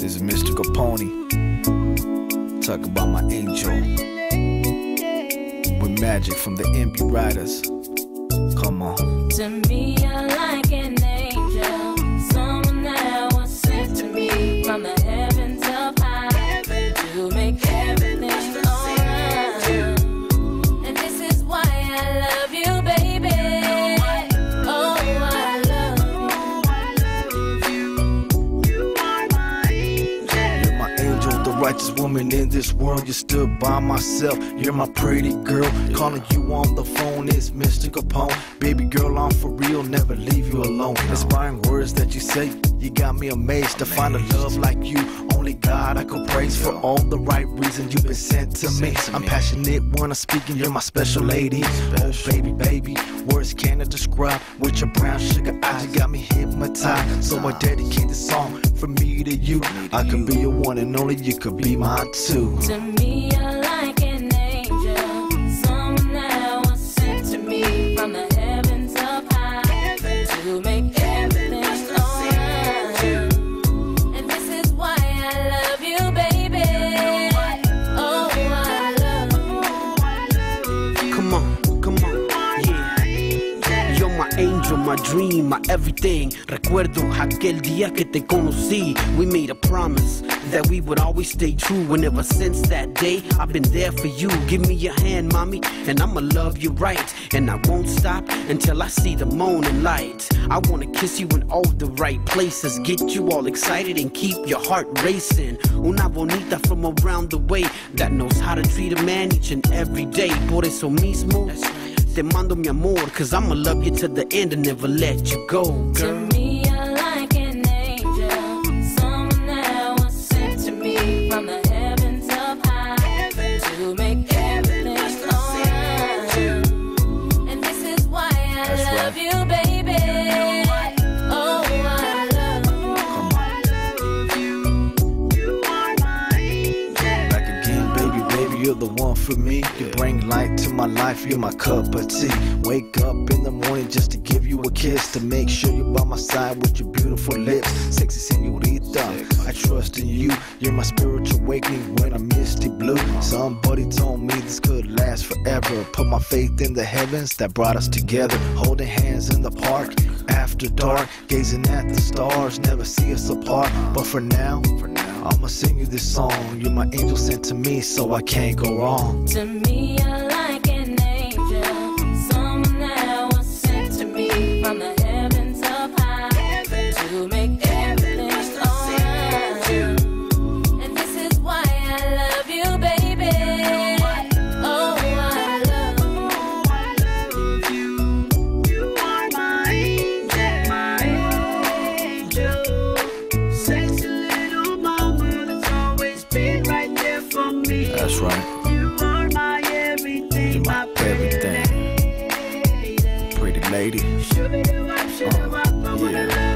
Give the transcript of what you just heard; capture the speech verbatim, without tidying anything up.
This is Mystical Pony. Talk about my angel. With magic from the M B Riders. Come on. To me, you're like an angel, someone that was sent to me from the heavens up high to make everything alright. And this is why I love you, baby. Oh, I love you. You are my angel. You're my angel, the righteous woman in this world. You stood by myself. You're my pretty girl. Calling you on the phone is Mystical Pony. Baby girl, I'm for real, never leave you alone. Inspiring words that you say, you got me amazed. To find a love like you, only God I could praise. For all the right reasons you've been sent to me. I'm passionate when I'm speaking, you're my special lady. Oh baby, baby, words cannot describe. With your brown sugar eyes, you got me hypnotized. So I dedicate this song from me to you. I could be your one and only, you could be mine too. To me, you're like an angel, someone that was sent to me from the heavens up high to make everything alright. And this is why I love you, baby. Oh, I love you. Come on, come on, yeah. You're my angel, my dream, my everything. Recuerdo aquel día que te conocí. We made a promise that we would always stay true. And ever since that day, I've been there for you. Give me your hand, mommy, and I'ma love you right. And I won't stop until I see the morning light. I wanna kiss you in all the right places, get you all excited and keep your heart racing. Una bonita from around the way that knows how to treat a man each and every day. Por eso mismo, te mando mi amor, cause I'ma love you to the end and never let you go, girl. To me, you're like an angel, someone that was sent to me from the heavens up high to make everything alright. And this is why I That's love right. you, baby. Oh, I love you. You are my angel. Back again, baby, baby, you're the one for me. You bring light to my life, you're my cup of tea. Wake up in the morning just to give you a kiss, to make sure you're by my side with your beautiful lips. Sexy senorita, I trust in you. You're my spiritual awakening when I'm misty blue. Somebody told me this could last forever. Put my faith in the heavens that brought us together. Holding hands in the park after dark, gazing at the stars, never see us apart. But for now, for now, I'ma sing you this song. You're my angel sent to me, so I can't go wrong. To me, you're like an angel, someone that was sent to me from the heavens up high to make everything alright. And this is why I love you, baby. Oh, I love you. You are my angel, my angel. Sexy little mama that's always been right there for me. That's right. You are my everything, You're my everything. Pretty lady. Uh, yeah.